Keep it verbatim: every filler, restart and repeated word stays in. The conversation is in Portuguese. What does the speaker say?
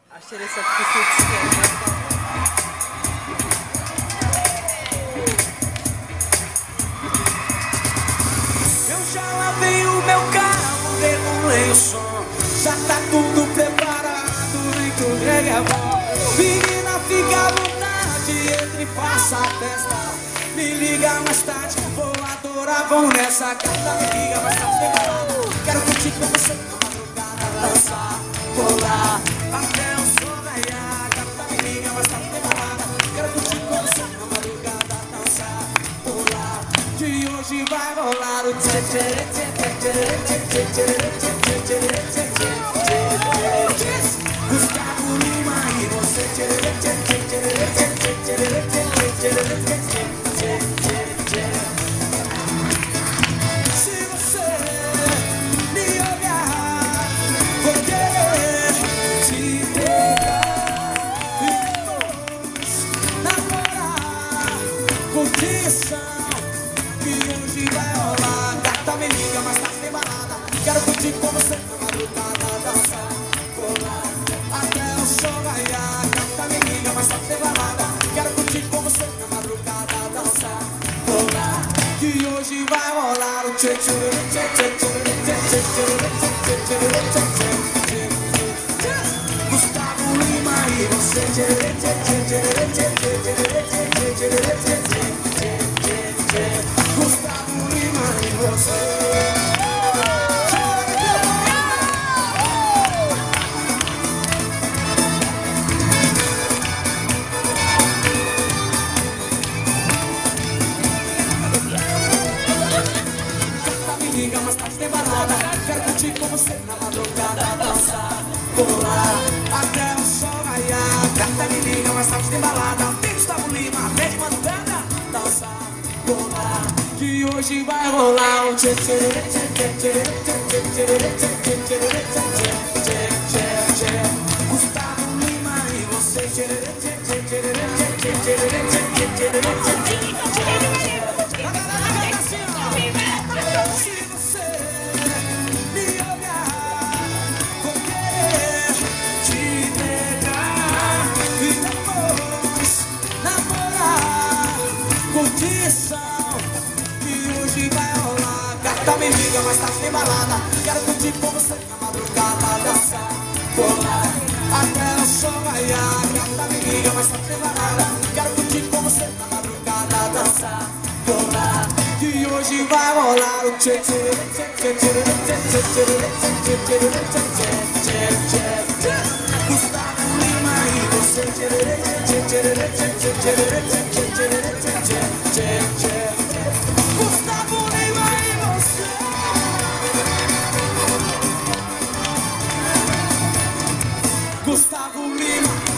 Achei essa aqui. Eu já lavei o meu carro, regulei o som. Já tá tudo preparado, vem que o reggae é bom. Menina, fica à vontade, entre e faça a festa. Me liga mais tarde, vou adorar, vamos nessa carta. Me liga mais tarde, vem balada. Quero curtir com você na madrugada, dançar, rolar, até o sol raiar. Carta, me liga mais tarde, vem balada. Quero curtir com você na madrugada, dançar, rolar. Que hoje vai rolar o tchê tchê tchê tchê tchê tchê tchê tchê tchê. Gustavo Lima e você tchê tchê tchê tchê tchê tchê tchê tchê tchê. Se você me olhar, vou querer te pegar e depois namorar. Curtição que hoje vai rolar. Gata, me liga, mas tá sem balada. Quero curtir com você na madrugada, dançar, rolar, até o sol raiar. Gata, me liga, mas tá sem balada. Quero curtir com você na madrugada, dançar, rolar. Que hoje vai rolar o tchê tchê tchê tchê tchê tchê tchê tchê tchê tchê. Gustavo Lima e você tchê tchê tchê tchê tchê tchê tchê tchê tchê. Gustavo Lima e você. Mas tarde tem balada. Quero curtir com você na madrugada, dançar, rolar, até o sol raiar. Gata, me liga, mas tarde tem balada. Tem Gustavo Lima, vem de madrugada, dançar, rolar. Que hoje vai rolar um tchê tchê tchê tchê tchê tchê tchê tchê tchê tchê. Gustavo Lima e você tchê tchê tchê tchê tchê tchê tchê tchê. Que hoje vai rolar. Gata, me liga, mas tá sem balada. Quero curtir com você na madrugada, dançar, rolar, até o sol raiar. Gata, me liga, mas tá sem balada. Quero curtir com você na madrugada, dançar, rolar. Que hoje vai rolar o tchê tchê tchê tchê tchê tchê tchê tchê tchê. Gustavo Lima e você tchê tchê tchê tchê tchê tchê tchê. Gustavo Lima e você. Gustavo Lima.